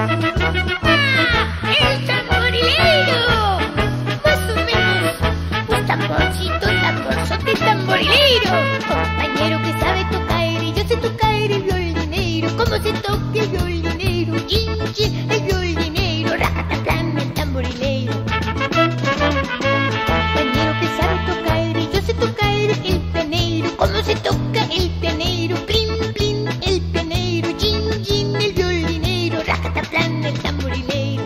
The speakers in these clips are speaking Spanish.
¡El tamborilero! Más o menos un tamborcito, tamborzote, tamborilero. Compañero que sabe tocar y yo sé tocar el violinero. ¿Cómo se toca el violinero? Chin, chin, el violinero. Racataplan, el tamborilero. Compañero que sabe tocar y yo sé tocar el pianero. ¿Cómo se toca el pianero? Plin, plin, el pianero. Chin, chin, el violinero. Racataplan, el tamborilero.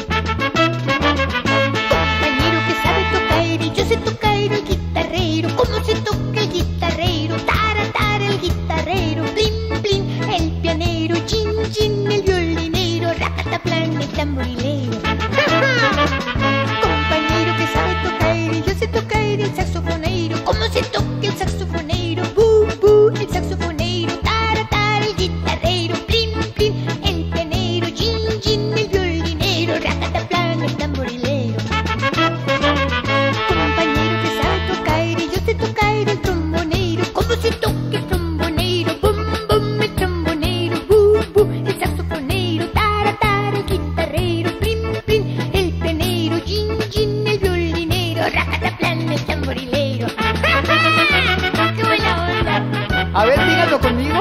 Compañero que sabe tocar y yo sé tocar el guitarrero. ¿Cómo se toca el guitarrero? Tara, tara, el guitarrero. Plin, plin, el pianero. Chin, chin, el violinero. Racataplan, el tamborilero. Compañero que sabe tocar y yo sé tocar el saxofonero. ¿Cómo se toca el saxofonero? Bu, bu, el saxofonero. Tara, tara, el guitarrero. Plin, plin, el pianero. Chin, chin, el violinero. Racataplan, el tamborilero. Compañero que sabe tocar y yo sé tocar el trombonero. ¿Cómo se toca el trombonero? Bum, bum, el trombonero. Bu, bu, el saxofonero. Tara, tara, el guitarrero. Plin, plin, el pianero. Chin, chin, el violinero. Racataplan, el tamborilero. ¡Qué buena onda! A ver, díganlo conmigo.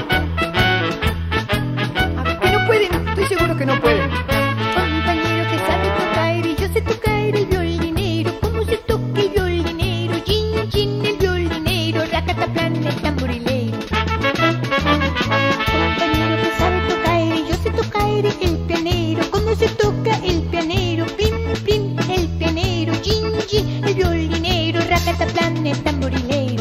A ver, que no pueden, estoy seguro que no pueden. Compañero que sabe tocar y yo sé tocar el violinero. ¿Cómo se toca el violinero? Chin, chin, el violinero. Racataplan, el tamborilero. Compañero que sabe tocar y yo sé tocar el pianero. ¿Cómo se toca el pianero? Pim, pim, el pianero. Chin, chin, el violinero. Racataplan, el tamborilero.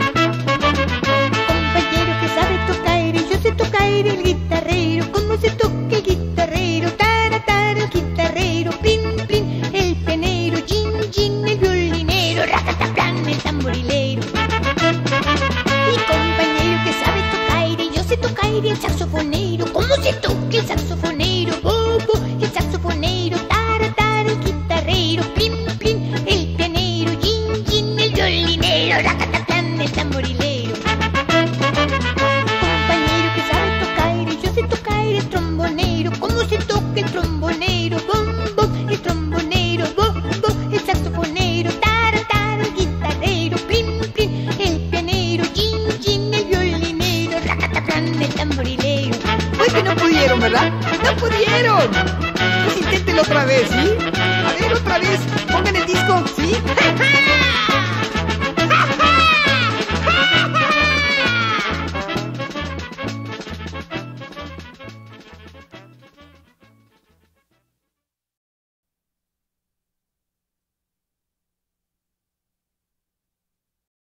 Compañero que sabe tocar y yo sé tocar el guitarrero. ¿Cómo se toca el guitarrero? Tara, tara, el guitarrero. Plin, plin, el pianero. Chin, chin, el violinero. Racataplan, el tamborilero. Y compañero que sabe tocar y yo sé tocar el saxofonero. ¿Cómo se toca el saxofonero? Bo, bo, el saxofonero. Tara, tara, el guitarrero. Plin, plin, el pianero. Chin, chin, el violinero. Racataplan, el tamborilero. Compañero que sabe tocar y yo sé tocar el trombonero. ¿Cómo se toca el trombonero? Bom, bom, el trombonero. Bom, bom, el saxofonero. Tara, tara, el guitarrero. Plin, plin, el pianero. Chin, chin, el violinero. Racataplan, el tamborilero. Pues que no pudieron, ¿verdad? ¡No pudieron! Pues inténtenlo otra vez, ¿sí? A ver, otra vez. Pongan el disco, ¿sí?